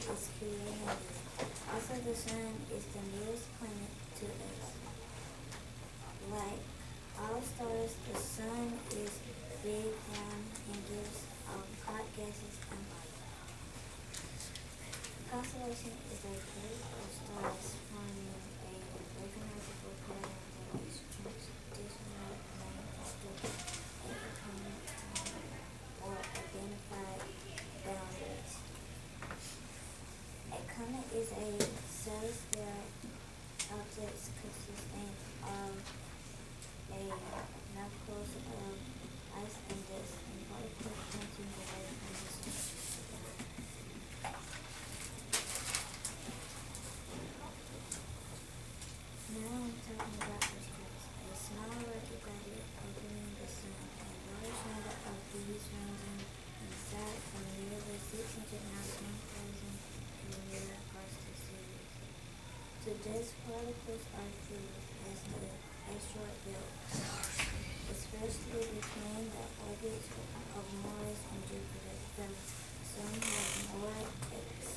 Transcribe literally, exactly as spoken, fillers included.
is creating this. Also, the sun is the nearest planet to us. Like all stars, the sun is big, round, and gives off hot gases and light. A constellation is a group of stars forming a recognizable pattern that is traditionally named after a component or identified boundaries. A comet is a celestial object consisting of a nucleus of ice and dust and particles pointing away from the sun. Now I'm talking about asteroids. A small rocky body orbiting the sun. A large number of these ranging in size from nearly six hundred ninety-one thousand kilometers across the series. To dust particles are fused as the asteroid belt, especially between the orbits of Mars and Jupiter. The sun has more